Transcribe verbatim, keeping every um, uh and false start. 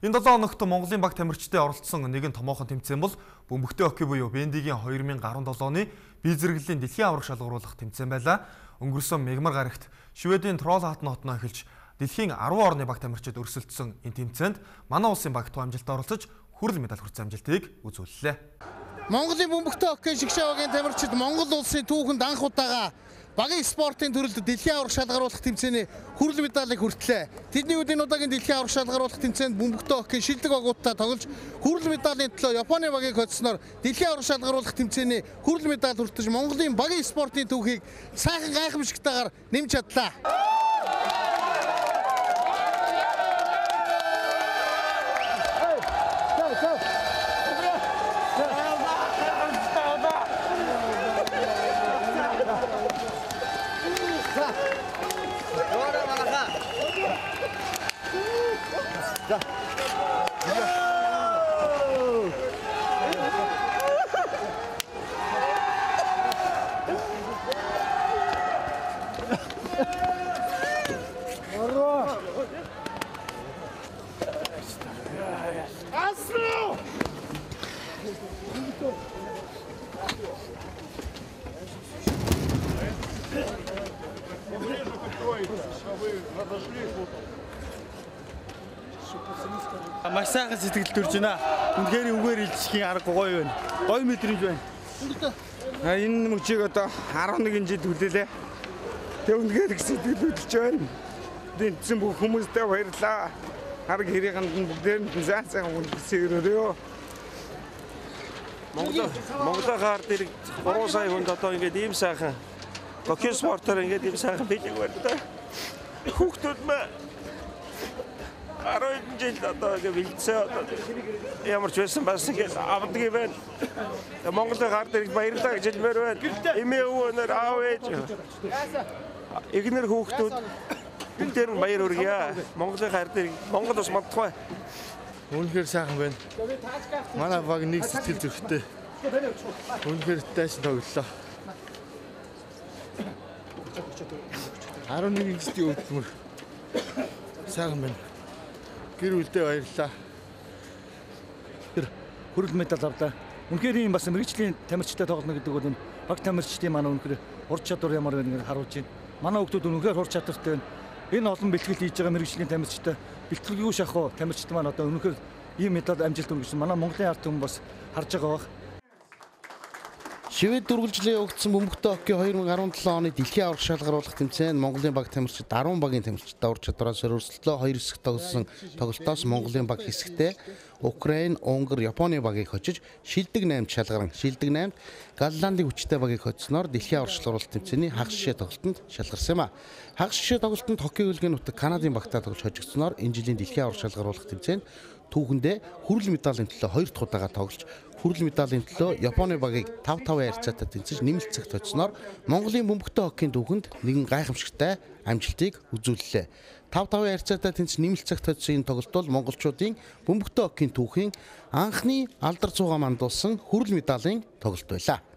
Энэ долоо хоногт Монголын баг тамирчтай оролцсон нэгэн томоохон тэмцээн бол бөмбөгтэй хоккей буюу Бендигийн две тысячи десять оны бие зэрэглэлийн дэлхийн аварга шалгаруулах тэмцээн байлаа. Өнгөрсөн мегмар гарагт Шведийн Тролхатн хотноо эхэлж дэлхийн ten орны баг тамирчид өрсөлдсөн энэ тэмцээнд манай улсын баг туу амжилтаар оролцож хүрэл медаль хүртсэн амжилтыг үзүүллээ. Монголын бөмбөгтэй хоккей шигшээ багийн тамирчид Монгол улсын түүхэнд анх удаага багийн спортын төрөлд дэлхийн аварга шалгаруулах тэмцээний хүрэл медалийг хүртлээ. Тэдний өдний удаагийн дэлхийн аварга шалгаруулах тэмцээнд бөмбөгтэй хоккей шилдэг багуудтай тоглож хүрэл медалийн төлөө Японы багийг хоцсноор дэлхийн аварга шалгаруулах тэмцээний хүрэл медаль хүртэж Монголын багийн спортын түүхийг сайхан гайхамшигтайгаар нэмж чадлаа. Маш сайхан сэтгэл төрж байна. Үнэхээр үгээр илжихийн арга гоё байна. Гоё мэдрэмж байна. Энэ мөчийг одоо eleven жил хүлээлээ. Тэг үнэхээр их сэтгэл хөдлөж байна. Тэнцэн бүх хүмүүстээ баярлалаа. Арга хэрийгэнд нь бүгдээр нь сайн сайхан үнэлсээрөө. Монгол Монголын хаар дээр three сая хүнд одоо ингээд ийм сайхан хоккей спортоор ингээд ийм сайхан бэлэг байна. Хүүхдүүд маа eleven жил одоо ингээд бэлдсэн одоо ямар ч байсан бас ингээд авдаг юм байна. Монголын хаар дээр баярлалаа гэж хэлмээр байна. Эмээ өвөөнөр аав ээж игнэр хүүхдүүд бүгдээр нь баяр хүргье. Монголын хаар дээр Монгол ус мадтгай. Үнэхээр сайхан байна. Манай баг нэг сэтгэл зүрхтэй. Үнэхээр тайсан тоглолоо. eleven жилийн өдмөр сайхан байна. Гэр бүлдээ баярлалаа. Тэр хүрэл медаль авлаа. Үнэхээр ийм бас мэрэгжлийн тамирчтай тоглоно гэдэг бол энэ баг тамирчдын манай үнэхээр ур чадвар ямар байгааг харуулж байна. Манай хүмүүс үнэхээр ур чадвартай байна. Энэ олон бэлтгэл хийж байгаа мэрэгжлийн тамирчтай бэлтгэлгүй шахуу тамирчид маань одоо өнөхөр ийм медаль амжилт өнгөрсөн манай Монголын ард түмэн бас харж байгаа баг. Швед дөрвөлжлээ явагдсан бөмбөгтэй хоккей twenty seventeen оны дэлхийн аварга шалгаруулах тэмцээнд Монголын баг тамирчид ten багийн тамирчидаа ур чадвараас өрсөлдлөө хоёр хэсэгт тоглосон тоглолтоос Монголын баг хэсэгтээ Украин, Унгар, Японы багийг хожиж шилдэг eight шалгаран, шилдэг eight Голландын хүчтэй багийг хоцсноор дэлхийн аварга шалгаруулах тэмцээний хагас шишээ тоглолтод шалгарсан юм а. Хагас шишээ тоглолтод хоккей хөлгийн нутаг Канадын багтаа тоглож хожигдсоноор энэ жилийн дэлхийн аварга шалгаруулах тэмцээнд түүхэндээ хүрэл медалийн төлөө хоёр дахь удаага тоглож хүрэл медалийн төлөө Японы багийг five five харьцаатай тэнцэж нэмэлт цагт хоцсноор Монголын бөмбөгтэй хоккейн түүхэнд нэгэн гайхамшигтай амжилтыг үзүүллээ. five five харьцаатай тэнцэж нэмэлт цагт хоцсон энэ тоглолт бол монголчуудын бөмбөгтэй хоккейн түүхийн анхны алдар цуугаа мандуулсан хүрэл медалийн тоглолт байлаа.